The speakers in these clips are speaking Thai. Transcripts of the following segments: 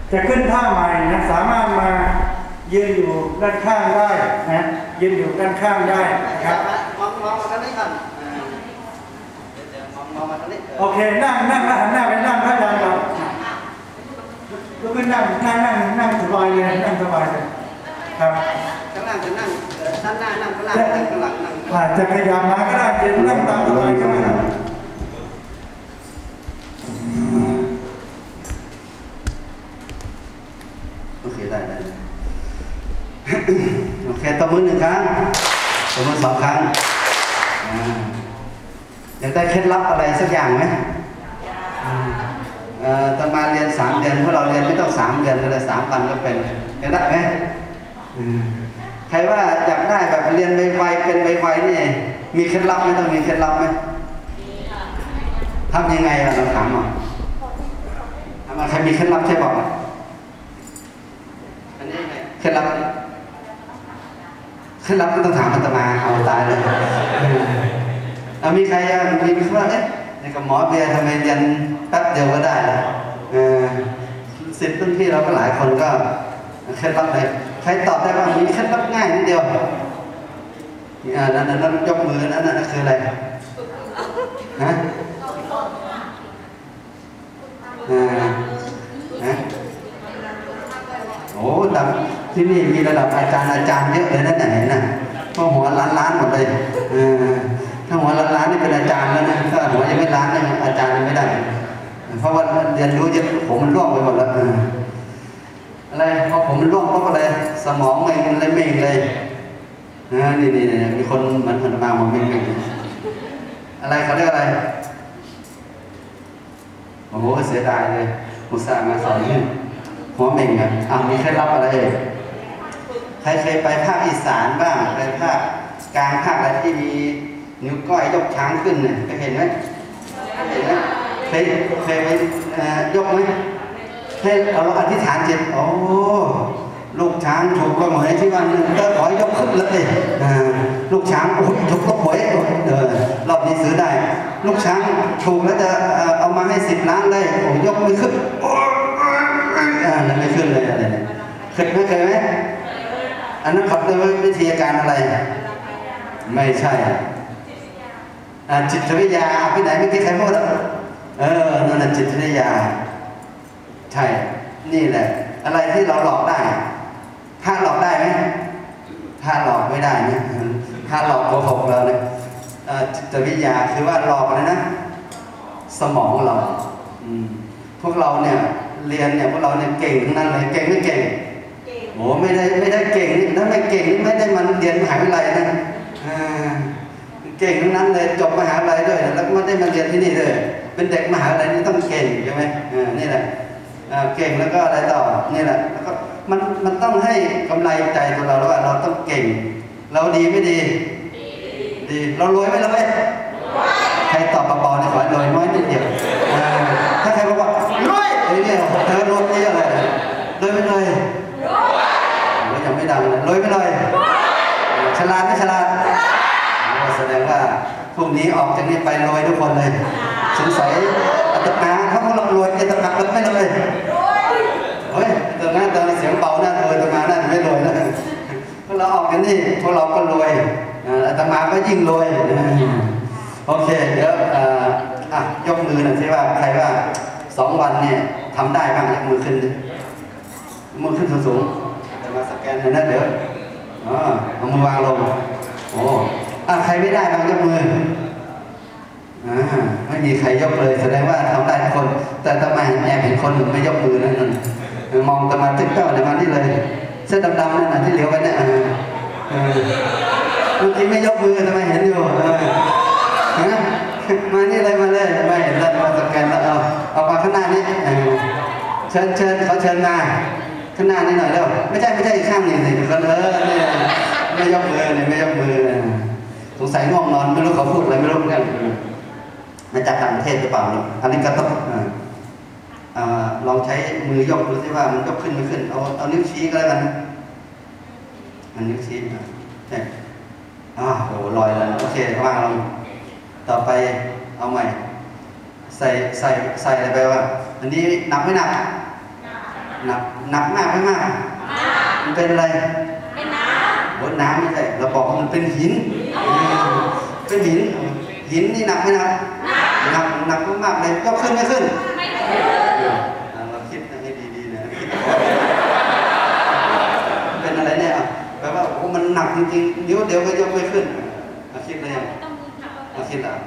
จะขึ้นท่าใหม่นะสามารถมายืนอยู่ด้านข้างได้นะยืนอยู่ด้านข้างได้นะครับมองมาทางนี้ก่อนมองมาทางนี้โอเคนั่งแล้วหันหน้าไปนั่งพระอาจารย์ก่อนลุกขึ้นนั่งสบายเลยนั่งสบายเลยครับข้างล่างจะนั่งด้านหน้านั่งข้างล่างนั่งข้างหลังนั่งจะขยับมาก็ได้จะนั่งตามสบายก็ได้โอเคได้โอเคตบมือ1 ครั้งตบมือ2 ครั้งอยากได้เคล็ดลับอะไรสักอย่างไหมตอนมาเรียน3 เดือนพวกเราเรียนไม่ต้อง3 เดือนเลย3 วันก็เป็นอยากได้ไหมใครว่าอยากได้แบบเรียนไวๆเป็นไวๆนี่มีเคล็ดลับไหมต้องมีเคล็ดลับไหมทำยังไงเราถามหน่อยทำมาใครมีเคล็ดลับใช่บอกอันนี้เคล็ดลับก็ต้องถามอาตมาเอาตายเลยมีใครมีเคล็ดลับเนี่ยในกับหมอเบียร์ทำไมเรียนแป๊บเดียวก็ได้ละศิษย์รุ่นพี่เราก็หลายคนก็เคล็ดลับไหนใครตอบได้บ้างมีเคล็ดลับง่ายนิดเดียวนั่นยกมือนั่นคืออะไรฮะโอ้ดับที่นี่มีระดับอาจารย์เยอะเลยนั่นไหนนะเพราะหัวล้านหมดเลยถ้าหัวล้านนี่เป็นอาจารย์แล้วนะถ้าหัวยังไม่ล้านนี่อาจารย์ยังไม่ได้เพราะว่าเรียนรู้เยอะผมมันร่วงไปหมดแล้วอะไรพอผมมันร่วงเพราะอะไรสมองไม่เลยนี่มีคนมันหันมาไม่อะไรเขาเรียกอะไรโอ้โหเสียดายเลยอุตส่าห์มาสอนหัวเม่งมีเคล็ดลับอะไรใครเคยไปภาคอีสานบ้างไปภาคกลางภาคอะไรที่มีนิ้วก้อยยกช้างขึ้นเนี่ยเคยเห็นไหมเคยไปยกไหมให้เราอธิษฐานจิตโอ้ลูกช้างถูกกฎหมายที่ว่าก็ขอยกขึ้นเลยลูกช้างถูกก็หวยรอบนี้ซื้อได้ลูกช้างถูกแล้วจะเอามาให้10 ล้านเลยโอ้ยกไม่ขึ้นไม่ขึ้นเลยอะไรเนี่ยเคยไหมอันนั้นเขาเรียกว่าวิธีการอะไรไม่ใช่จิตวิทยาไปไหนไม่ใครพูดนั่นจิตวิทยาใช่นี่แหละอะไรที่เราหลอกได้ถ้าหลอกได้ไหมถ้าหลอกไม่ได้นะถ้าหลอกโกหกเราเนี่ยจิตวิทยาคือว่าหลอกเลยนะสมองเราพวกเราเนี่ยเรียนเนี่ยพวกเราเนี่ยเก่งทั้งนั้นเลยเก่งไม่เก่งโอ้ไม่ได้เก่งถ้าไม่เก่งไม่ได้มันเรียนมหาวิทยาลัยนะเก่งทั้งนั้นเลยจบมหาวิทยาลัยด้วยแล้วไม่ได้มาเรียนที่นี่เลยเป็นเด็กมหาวิทยาลัยนี่ต้องเก่งใช่ไหมนี่แหละเก่งแล้วก็อะไรต่อนี่แหละแล้วก็มันต้องให้กำไรใจตัวเราว่าเราต้องเก่งเราดีไม่ดีเรารวยไม่รวยใครตอบเบาๆเนี่ยขอรวยน้อยนิดเดียวถ้าใครบอกว่ารวยเนี่ยเธอรวยนี่อะไรรวยไม่รวยยังไม่ดังเลยรวยไม่รวยฉลาดไม่ฉลาดแสดงว่าพรุ่งนี้ออกจากนี้ไปรวยทุกคนเลยสงสัยอาตมาถ้าพวกเรารวยจะตะกักรถไม่เลยเฮ้ยตอนนั้นเสียงเบาหน้ารวยอาตมาหน้าไม่รวยนะพวกเราออกกันนี่พวกเราก็รวยอาตมาก็ยิ่งรวยโอเคเดี๋ยวยกมือหน่อยสิว่าใครว่า2 วันเนี่ยทำได้บ้างยกมือขึ้นสูงจะมาสแกนนะเดี๋ยวเอามือวางลงโอ้ใครไม่ได้บ้างยกมือไม่มีใครยกเลยแสดงว่าทำได้ทุกคนแต่ทำไมแอบเห็นคนหนึ่งไม่ยกมือนั่นมองตะมาตึ๊กเจ้าเนี่ยมาที่เลยเส้นดำๆนั่นน่ะที่เหลียวไปเนี่ยเมื่อกี้ไม่ยกมือทำไมเห็นอยู่มานี่เลยมาเลยไม่เห็นแล้วมาสแกนแล้วเอามาข้างหน้านี้เชิญเขาเชิญมาข้างหน้านี้หน่อยแล้วไม่ใช่อีกข้างนี่สิคนนี่ไม่ยกมือเนี่ยไม่ยกมือสงสัยง่วงนอนไม่รู้เขาพูดอะไรไม่รู้เหมือนกันมาจากต่างประเทศหรือเปล่าอันนี้ก็ต้องลองใช้มือยกดูสิว่ามันยกขึ้นไม่ขึ้นเอานิ้วชี้ก็แล้วกันนะมันนิ้วชี้ใช่โอ้ลอยแล้วโอเควางลงต่อไปเอาใหม่ใส่อะไรไปว่าอันนี้หนักไม่หนักหนักมากไม่มากมันเป็นอะไรเป็นน้ำโอ้น้ำไม่ใช่เราบอกว่ามันเป็นหินเป็นหินนี่หนักไหมครับหนักมากเลยยกขึ้นไม่ขึ้นเราคิดให้ดีๆนะเป็นอะไรเนี่ยแปลว่าโอ้มันหนักจริงๆเดี๋ยวก็ยกไม่ขึ้นเราคิดเลยเราคิดอ่ะ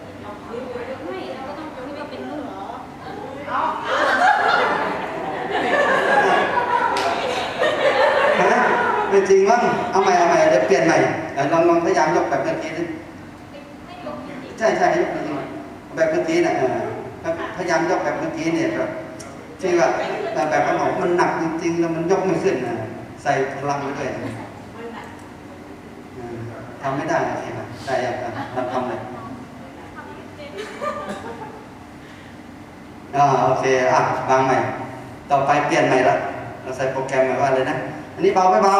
ไม่จริงมั้งเอาใหม่เดี๋ยวเปลี่ยนใหม่ลองพยายามยกแบบเมื่อกี้นะใช่ยกแบบเมื่อกี้นะพยายามยกแบบเมื่อกี้เนี่ยแบบที่ว่าแบบเขาบอกมันหนักจริงๆแล้วมันยกไม่ขึ้นนะใส่พลังไปด้วยทำไม่ได้โอเคไหมได้ยังทำเลยโอเควางใหม่ต่อไปเปลี่ยนใหม่ละเราใส่โปรแกรมใหม่ว่าเลยนะอันนี้เบาไม่เบา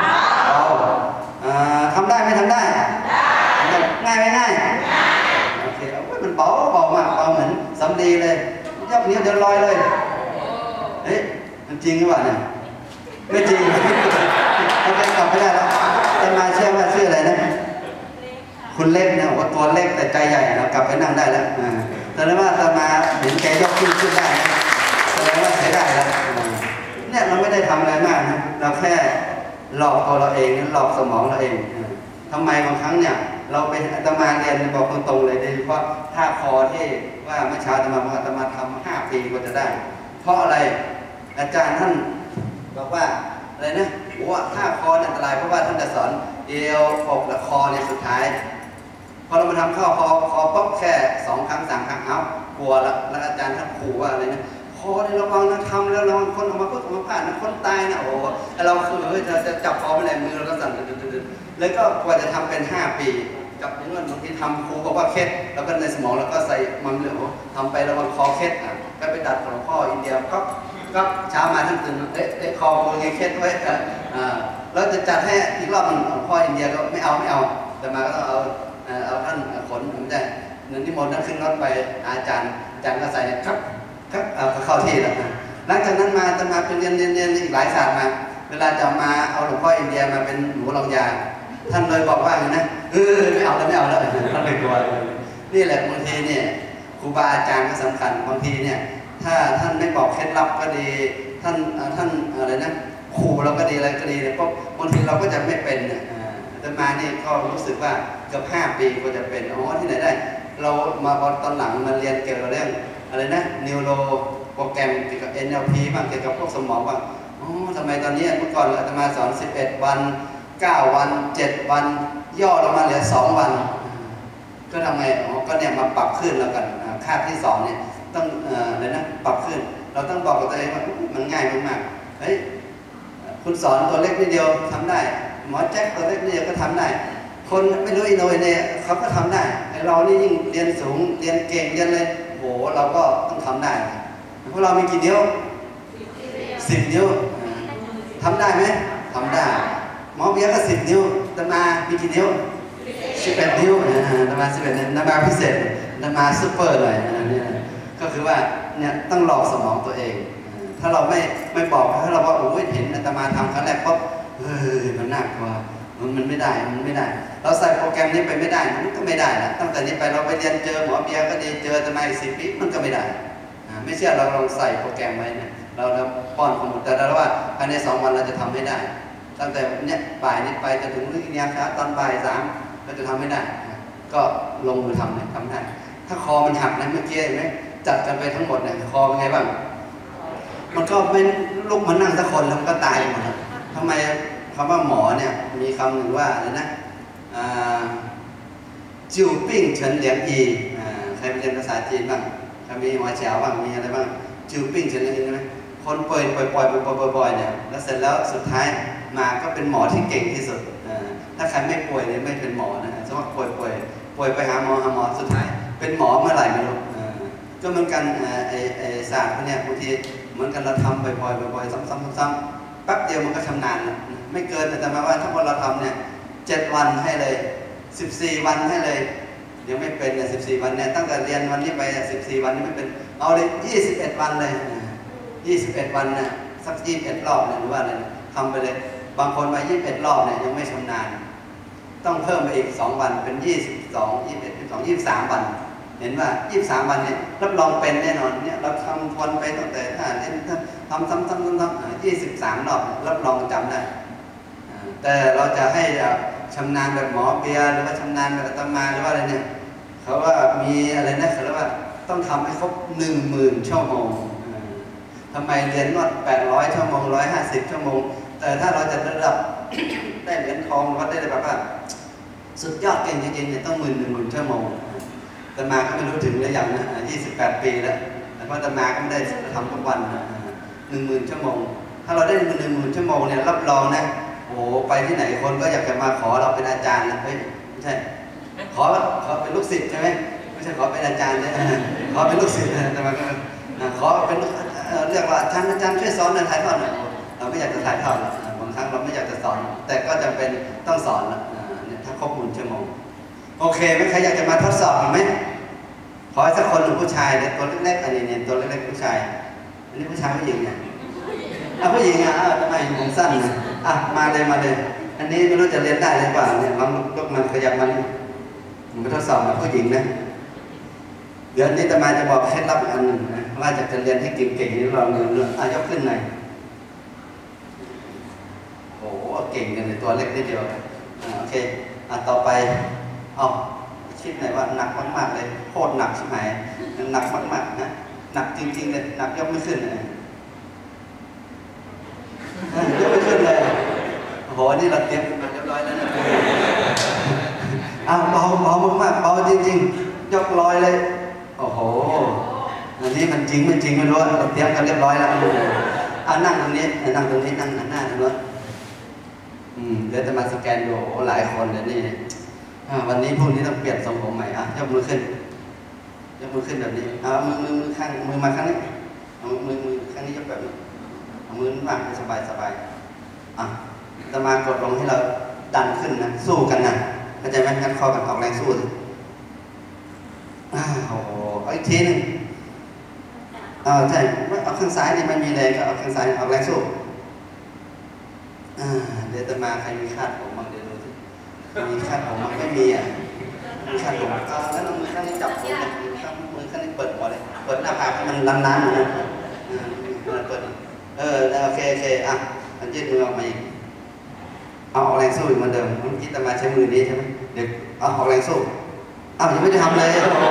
ทำได้ไม่ทำได้ง่ายไม่ง่ายโอเคมันเบามากเบาเหมือนสำลีเลยยกนิ้วเดินลอยเลยเฮ้ยมันจริงหรือเปล่าเนี่ยไม่จริงเราไปกลับไม่ได้แล้วแต่มาเชื่อว่าชื่ออะไรนะคุณเล็กนะว่าตัวเล็กแต่ใจใหญ่เรากลับไปนั่งได้แล้วแต่ว่าจะมาเห็นแกยกขึ้นได้แสดงว่าใช้ได้แล้วเนี่ยเราไม่ได้ทำอะไรมากนะเราแค่หลอกตัวเราเองหลอกสมองเราเองทำไมบางครั้งเนี่ยเราไปอาตมาเรียนบอกตรงๆเลยโดยเฉพาะท่าคอที่ว่าเมื่อเช้าอาตมาทำ5 ปีกว่าจะได้เพราะอะไรอาจารย์ท่านบอกว่าอะไรนะว่าท่าคออันตรายเพราะว่าท่านจะสอนเอวอกและคอในสุดท้ายพอเรามาทำเข้าคอป๊บแค่2 ครั้ง 3 ครั้งกลัวแล้วอาจารย์ท่านขู่ว่าอะไรนะคอในระวังนะทำแล้วระวังคนออกมาพลาดนะคนตายนะโอ้เราคือจะจับคอไม่ได้มือเราก็สั่นแล้วก็กว่าจะทำเป็น5 ปีกับอย่างนั้นบางทีทำครูบอกว่าเคล็ดแล้วก็ในสมองแล้วก็ใส่มันเหลวทำไประวังคอเคล็ดก็ไปดัดของพ่ออินเดียก็เช้ามาท่านตื่นคอกูไงเคล็ดไว้แล้วจะจัดให้อีกรอบนึงพ่ออินเดียก็ไม่เอาแต่มาก็ต้องเอาท่านขนไม่ได้เงินที่มนต์นั่นขึ้นรถไปอาจารย์ก็ใส่ครับเข้าที่แล้วหลังจากนั้นมาจะมาเป็นเรียนอีกหลายศาสตร์มาเวลาจะมาเอาหลวงพ่ออินเดียมาเป็นหนูรองยาท่านเลยบอกว่าอย่างนั้นไม่เอาแล้วท่านเลยกลัวนี่แหละบางทีเนี่ยครูบาอาจารย์ก็สำคัญบางทีเนี่ยถ้าท่านไม่บอกเคล็ดลับก็ดีท่านอะไรนะขู่เราก็ดีอะไรก็ดีเนี่ยเพราะบางทีเราก็จะไม่เป็นแต่มาเนี่ยก็รู้สึกว่าเกือบ5 ปีก็จะเป็นที่ไหนได้เรามาตอนหลังมาเรียนเกี่ยวกับเรื่องอะไรนะนิวโรโปรแกรมเกี่ยวกับ NLP บ้างเกี่ยวกับพวกสมองบ้างทำไมตอนนี้เมื่อก่อนอาตมาสอน11 วัน9 วัน7 วันย่อลงมาเหลือ2 วันก็ทำไงก็เนี่ยมาปรับขึ้นแล้วกันคาบที่2เนี่ยต้องอะไรนะปรับขึ้นเราต้องบอกกับตัวเองว่ามันง่ายมากๆเฮ้ยคุณสอนตัวเล็กนิดเดียวทำได้หมอแจ็คตัวเล็กนิดเดียวก็ทำได้คนไม่รู้อินโนเวเนเขาก็ทำได้ไอเรานี่ยิ่งเรียนสูงเรียนเก่งเรียนเลยโหเราก็ต้องทำได้พวกเรามีกี่นิ้ว10 นิ้วทำได้ไหมทำได้หมอเบียร์ก็10 นิ้วแต่มามีกี่นิ้ว11 นิ้วแต่มา11 นิ้วแต่มาพิเศษแต่มาซุปเปอร์เลยนี่ก็คือว่าเนี่ยต้องหลอกสมองตัวเองถ้าเราไม่บอกถ้าเราว่าโอ้ยเห็นอาตมาทำครั้งแรกปุ๊บมันน่ากลัวมันไม่ได้เราใส่โปรแกรมนี้ไปไม่ได้มันก็ไม่ได้นะตั้งแต่นี้ไปเราไปเรียนเจอหมอเบียร์ก็ดีเจออาตมาอีก10 ปีมันก็ไม่ได้ไม่เชื่อเราลองใส่โปรแกรมไว้นะเราป้อนข้อมูลแต่เราว่าภายใน2 วันเราจะทำให้ได้ตั้งแต่เนี่ยบ่ายนี้ไปจะถึงวิทยาช้าตอนบ่าย3เราจะทำไม่ได้ก็ลงมือทำเนี่ยทำได้ถ้าคอมันหักนะเมื่อกี้เห็นไหมจัดกันไปทั้งหมดเนี่ยคอเป็นไงบ้างมันก็เป็นลุกมานั่งสักคนแล้วมันก็ตายหมดทำไมคำว่าหมอเนี่ยมีคำหนึ่งว่าอะไรนะจิวปิ้งเฉินเหลียงอีใครไปเรียนภาษาจีนบ้างใครมีหัวเฉียวบ้างมีอะไรบ้างจิวปิ้งเฉินเหลียงอีใช่ไหมคนป่วยบ่อยเนี่ยแล้วเสร็จแล้วสุดท้ายมาก็เป็นหมอที่เก่งที่สุดถ้าใครไม่ป่วยเนี่ยไม่เป็นหมอนะสมมติป่วยไปหาหมอสุดท้ายเป็นหมอเมื่อไหร่ไม่รู้ก็เหมือนกันไอศาสตร์พวกนี้บางทีเหมือนกันเราทำบ่อยซ้ำแป๊บเดียวมันก็ชำนาญไม่เกินแต่มาว่าถ้าเราทำเนี่ย7 วันให้เลย14 วันให้เลยยังไม่เป็นเนี่ย14 วันเนี่ยตั้งแต่เรียนวันนี้ไป14 วันนี้ไม่เป็นเอาเลย21 วันเลย21 วันนะสัสัก21 รอบเนี่ยหรือว่าอะไรทำไปเลยบางคนมา21 รอบเนี่ยยังไม่ชำนาญต้องเพิ่มไปอีก2 วันเป็น22 21 22 23 วันเห็นว่า23 วันเนี่ยรับรองเป็นแน่นอนเนี่ยเราทำทวนไปตั้งแต่เล่นทำ23 รอบรับรองจำได้แต่เราจะให้ชำนาญแบบหมอเบียร์หรือว่าชำนาญแบบอาตมาหรือว่าอะไรเนี่ยเขาว่ามีอะไรนะเขาเรียกว่าต้องทำให้ครบ10,000 ชั่วโมงทำไมเรียนนวด800 ชั่วโมง150 ชั่วโมงแต่ถ้าเราจะระดับ ได้เหรียญทองวัดได้แบบว่าสุดยอดเก่งจริงๆเนี่ยต้อง10,000 ชั่วโมงอาตมาก็ไม่รู้ถึงหรือยังนะ28 ปีแล้วแต่ว่าอาตมาก็ไม่ได้ทำทุกวัน10,000 ชั่วโมงถ้าเราได้10,000 ชั่วโมงเนี่ยรับรองนะโอ้ไปที่ไหนคนก็อยากจะมาขอเราเป็นอาจารย์นะเฮ้ยไม่ใช่ขอเป็นลูกศิษย์ใช่ไหมไม่ใช่ขอเป็นอาจารย์นะขอเป็นลูกศิษย์แต่มาก็ขอเป็นเรียกว่าอาจารย์ช่วยสอนหน่อยถ่ายทอดหน่อยเราไม่อยากจะถ่ายทอดบางครั้งเราไม่อยากจะสอนแต่ก็จำเป็นต้องสอนถ้าครบ10,000 ชั่วโมงโอเคไหมใครอยากจะมาทดสอบไหมขอให้สักคนหนึ่งผู้ชายเนี่ยตัวเล็กๆอันนี้เนี่ยตัวเล็กๆผู้ชายอันนี้ผู้ชายผู้หญิงเนี่ยผู้หญิงทำไมผมสั้นนะมาเลยอันนี้ไม่รู้จะเรียนได้หรือเปล่าเนี่ยลองยกมันขยับมันไปทดสอบนะผู้หญิงนะเดี๋ยวนี้อาตมาจะบอกเคล็ดลับอันหนึ่งนะว่าจะเรียนให้เก่งๆนี่เราเรื่องยกขึ้นหน่อยโอ้เก่งกันเลยตัวเล็กนิดเดียวโอเคต่อไปคิดหน่อยว่าหนักมากๆเลยโคตรหนักใช่ไหมหนักมากๆนะหนักจริงๆเลยหนักยกไม่ขึ้นเลยยกไม่ขึ้นเลยโอ้โหนี่เราเตรียมกันมาเรียบร้อยแล้วนะเบามากๆเบาจริงๆยกร้อยเลยโอ้โหอันนี้มันจริงไม่จริงไม่รู้เราเตรียมกันเรียบร้อยแล้วนั่งตรงนี้นั่งหน้าตรงนู้นเดี๋ยวจะมาสแกนดูหลายคนเดี๋ยวนี้วันนี้พรุ่งนี้ต้องเปลี่ยนทรงผมใหม่ยกมือขึ้นแบบนี้มือข้างมือมาข้างนี้มือข้างนี้ยกแบบนี้มือวางสบายจะมากดลงให้เราดันขึ้นนะสู้กันนะเข้าใจไหมงั้นคอกันออกแรงสู้โอ้โหอีกทีหนึ่งใช่เอาข้างซ้ายนี่มันมีแรงก็เอาข้างซ้ายออกแรงสู้เดี๋ยวจะมาใครมีคาดผมบ้างเดี๋ยวดูสิมีคาดผมมันไม่มีมีคาดผมแล้วมือข้างนี้จับผมมือข้างนี้เปิดหัวเลยเปิดหน้าผากให้มันล้านๆนะเปิดโอเคมันยืดมือออกมาอีกเอาออกแรงสู้อีกเหมือนเดิมเมื่อกี้จะมาใช้มือนี้ใช่ไหมเดี๋ยวเอาออกแรงสู้ยังไม่ได้ทำเลยโอ้โห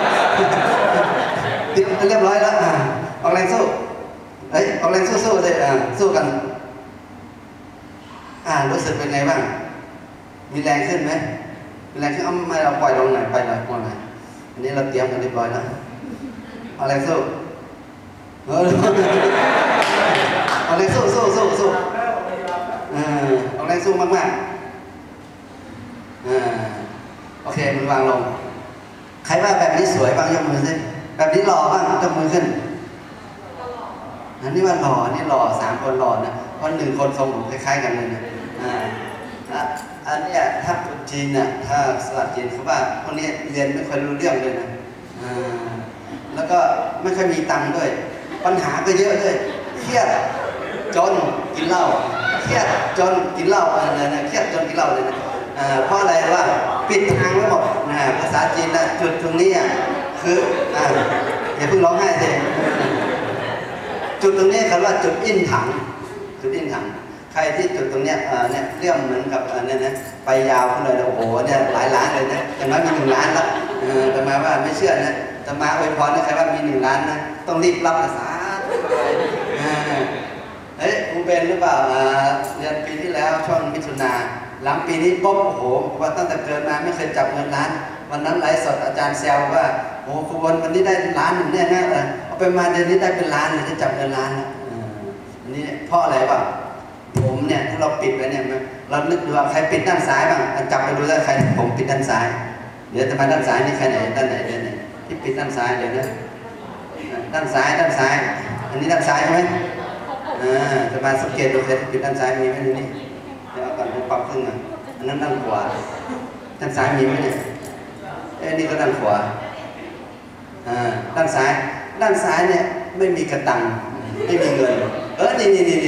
ติดเรียบร้อยแล้วออกแรงสู้ออกแรงสู้เลยสู้กันรู้สึกเป็นไงบ้างมีแรงขึ้นไหมมีแรงขึ้นไม่เราปล่อยลงหน่อยไปเลยก่อนหน่อยอันนี้เราเตรียมกันเรียบร้อยแล้วเอาแรงสู้เอาแรงสู้เอาแรงสู้มากโอเคมือวางลงใครว่าแบบนี้สวยบ้างยกมือสิแบบนี้หล่อบ้างยกมือขึ้นอันนี้ว่าหล่อนี่หล่อ3 คนหล่อนะเพราะ1 คนทรงผมคล้ายๆกันเลยนะอันนี้ถ้าจีนน่ะถ้าสลัดจีนเขาว่าพวกนี้เรียนไม่ค่อยรู้เรื่องเลยนะแล้วก็ไม่ค่อยมีตังค์ด้วยปัญหาก็เยอะด้วยเครียดจนกินเหล้าเครียดจนกินเหล้าเครียดจนกินเหล้าเลยนะเพราะอะไรว่าปิดทางไว้หมดภาษาจีนนะจุดตรงนี้คืออย่าเพิ่งร้องไห้สิจุดตรงนี้เขาว่าจุดอินถังใครที่จุดตรงเนี้ยเนี่ยเรียกเหมือนกับเนี่ยนะไปยาวขึ้นเลยโอ้โหเนี่ยหลายล้านเลยนะอย่างน้อยมี1 ล้านละแต่มาว่าไม่เชื่อนะแต่มาอวยพรนะใครว่ามี1 ล้านนะต้องรีบรับภาษาคุณเป็นหรือเปล่าเรียนปีที่แล้วช่วงมิถุนาหลังปีนี้ปุ๊บโอ้โหว่าตั้งแต่เกิดมาไม่เคยจับเงินล้านวันนั้นไลฟ์สดอาจารย์แซวว่าโอ้ครูวันนี้ได้1 ล้านเนี่ยนะเอาไปมาเดือนนี้ได้เป็นล้านเลยจะจับเงินล้านนะอันนี้เพราะอะไรวะผมเนี่ยถ้าเราปิดไปเนี่ยเรานึกดูว่าใครปิดด้านซ้ายบ้างจับไปดูว่าใครผมปิดด้านซ้ายเดี๋ยวจะมาด้านซ้ายนี่ใครไหนด้านไหนที่ปิดด้านซ้ายเดี๋ยวนะด้านซ้ายอันนี้ด้านซ้ายใช่ไหมจะมาสังเกตดูใครปิดด้านซ้ายมีไหมนี่เดี๋ยวก่อนดูปรับครึ่งอันนั้นด้านขวาด้านซ้ายมีไหมเนี่ยนี่ก็ด้านขวาด้านซ้ายเนี่ยไม่มีกระตังไม่มีเงินนี่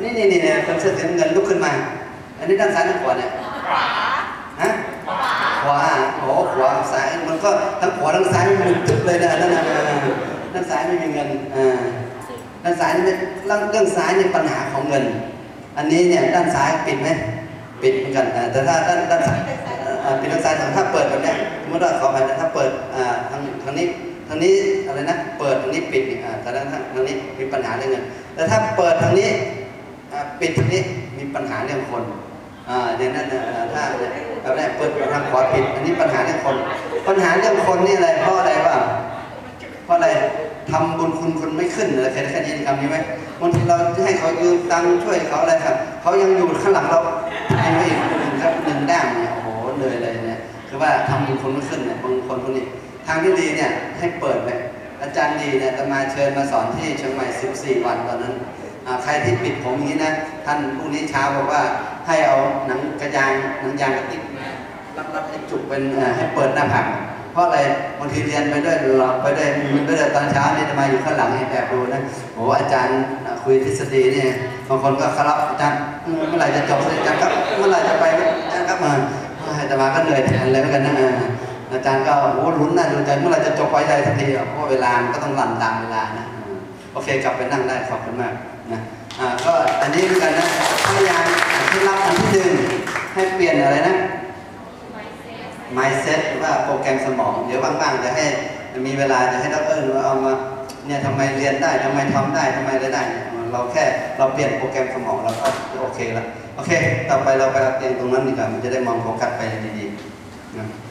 นี่คนเสื้อสีน้ำเงินลุกขึ้นมาอันนี้ด้านซ้ายด้านขวาเนี่ยฮะขวาโอ้ขวาซ้ายมันก็ทั้งขวาทั้งซ้ายมันตึ๊บเลยนะนั่นด้านซ้ายไม่มีเงินด้านซ้ายนี่เรื่องซ้ายนี่ปัญหาของเงินอันนี้เนี่ยด้านซ้ายปิดไหมปิดเหมือนกันแต่ถ้าด้านซ้ายปิดด้านซ้ายถ้าเปิดแบบนี้สมมติว่าขอไปถ้าเปิดทางนี้อะไรนะเปิดทางนี้ปิดแต่ทางนี้มีปัญหาเรื่องเงินแต่ถ้าเปิดทางนี้ปิดทางนี้มีปัญหาเรื่องคนอย่างนั้นถ้าแบบนี้เปิดทางขวาปิดอันนี้ปัญหาเรื่องคนปัญหาเรื่องคนนี่อะไรเพราะอะไรวะเพราะอะไรทำบุญคุณคนไม่ขึ้นอะไรเคยได้ยินคำนี้ไหมบางทีเราให้เขายืมตังค์ช่วยเขาอะไรครับเขายังอยู่ข้างหลังเราให้ไว้อีกหนึ่งด้ามเนี่ยโอ้โหเลยเนี่ยคือว่าทำบุญคุณไม่ขึ้นเนี่ยบางคนพวกนี้ทางที่ดีเนี่ยให้เปิดเลยอาจารย์ดีเนี่ยจะมาเชิญมาสอนที่เชียงใหม่14 วันตอนนั้นใครที่ปิดผมอย่างนี้นะท่านพรุ่งนี้เช้าบอกว่าให้เอาหนังยางกระติกรับให้จุกเป็นให้เปิดหน้าผากเพราะอะไรบางทีเรียนไปด้วยหลับไปด้วยตอนเช้านี่จะมาอยู่ข้างหลังให้แบบดูนะโอ้อาจารย์คุยทฤษฎีเนี่ยบางคนก็ครับอาจารย์เมื่อไหร่จะจบอาจารย์ครับเมื่อไหร่จะไปอาจารย์ครับแต่มาก็เหนื่อยแทนเลยเหมือนกันนะอาจารย์ก็โอ้ลุ้นนะดูใจเมื่อไหร่จะจบไปใจสักทีเพราะเวลาก็ต้องรันตามเวลานะโอเคกลับไปนั่งได้ขอบคุณมากนะก็อันนี้เหมือนกันนะพยายามที่รับอันที่หนึ่งให้เปลี่ยนอะไรนะ mindset หรือว่าโปรแกรมสมองเดี๋ยวบ้างๆจะให้มีเวลาจะให้ดร.เอามาเนี่ยทำไมเรียนได้ทำไมทำได้ทำไมได้เราแค่เราเปลี่ยนโปรแกรมสมองเราก็โอเคแล้วโอเคต่อไปเราไปเรียนตรงนั้นดีกว่ามันจะได้มองโฟกัสไปดีๆนะ